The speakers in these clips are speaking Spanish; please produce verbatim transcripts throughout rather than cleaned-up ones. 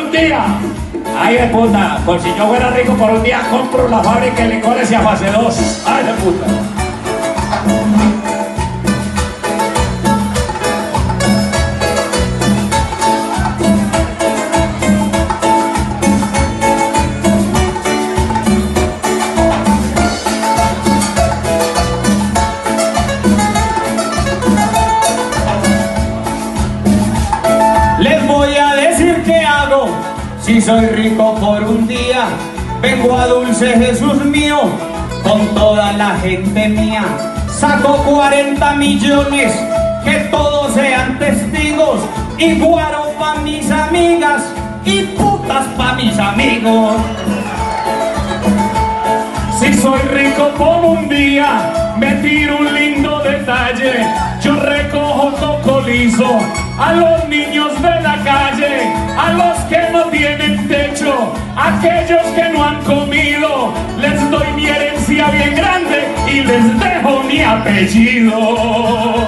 un día. Ay, de puta, por si yo fuera rico por un día, compro la fábrica de licores y a fase dos. Ay, de puta. Les voy a decir qué hago si soy rico por un día. Vengo a Dulce Jesús mío con toda la gente mía. Saco cuarenta millones, que todos sean testigos. Y guaro pa' mis amigas y putas pa' mis amigos. Si soy rico por un día, me tiro un lindo detalle. Yo recojo coco liso a los niños de la calle, a los que no tienen techo, a aquellos que no han comido. Les doy mi herencia bien grande y les dejo mi apellido.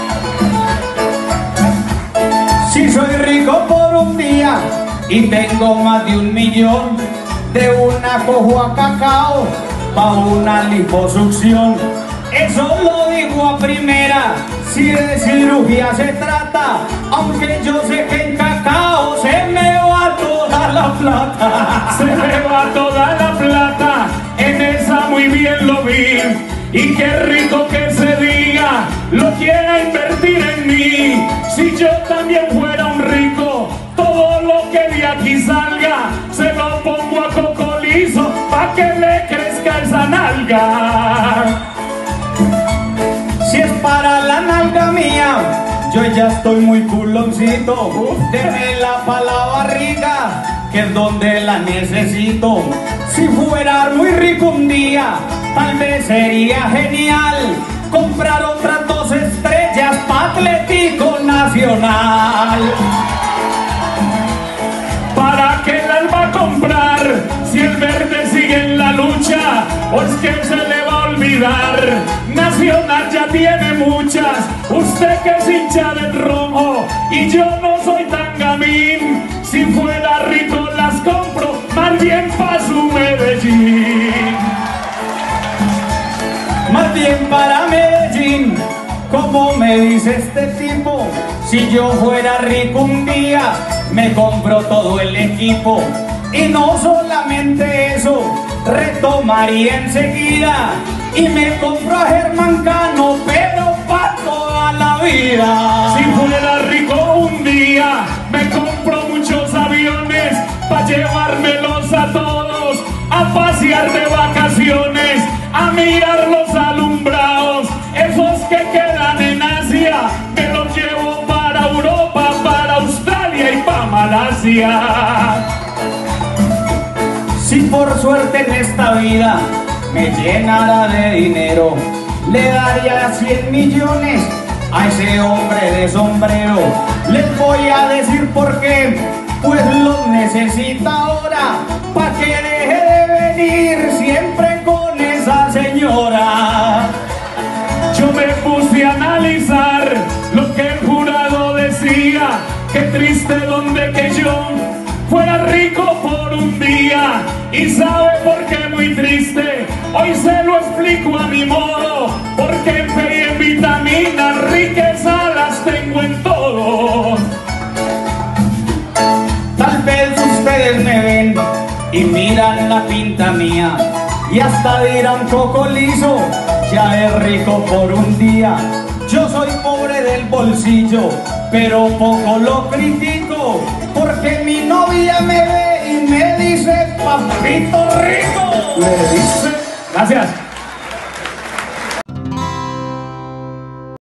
Si soy rico por un día y tengo más de un millón, de una cojo a cacao pa' una liposucción. Eso lo digo a primera, si de cirugía se trata, aunque yo sé que en cacao se me va toda la plata. Se me va toda la plata, en esa muy bien lo vi. Y qué rico que se diga, lo quiera invertir en mí. Si yo también fuera un rico, todo lo que de aquí salga, se lo pongo a coco liso, pa' que le crezca esa nalga. Si es para la nalga mía, yo ya estoy muy culoncito. Démela pa' la barriga, que es donde la necesito. Si fuera muy rico un día, tal vez sería genial comprar otras dos estrellas pa' Atlético Nacional. ¿Para qué las va a comprar si el verde sigue en la lucha? ¿O es que se le va a olvidar? Nacional ya tiene muchas, usted que es hincha del rojo y yo no soy tan gamín. Si fuera rico las compro, más bien pa' su Medellín. Más bien para Medellín, como me dice este tipo, si yo fuera rico un día, me compro todo el equipo. Y no solamente eso, retomaría enseguida y me compro a Germán Cano, pero pa' toda la vida. Si fuera rico un día, me compro muchos aviones pa' llevármelos a todos a pasear de vacaciones, a mirar los alumbrados, esos que quedan en Asia, me los llevo para Europa, para Australia y para Malasia. Si por suerte en esta vida me llenara de dinero, le daría cien millones a ese hombre de sombrero. Les voy a decir por qué, pues los necesita ahora, pa' que deje de venir siempre con esa señora. Yo me puse a analizar lo que el jurado decía, qué triste donde que yo fuera rico por un día. Y sabe por qué muy triste, hoy se lo explico a mi modo, porque en fe y en vitaminas, riqueza las tengo en todo. Tal vez ustedes me ven y miran la pinta mía y hasta dirán coco liso, ya es rico por un día. Yo soy pobre del bolsillo, pero poco lo critico, porque mi novia me ve y me dice papito rico. Le dice, gracias.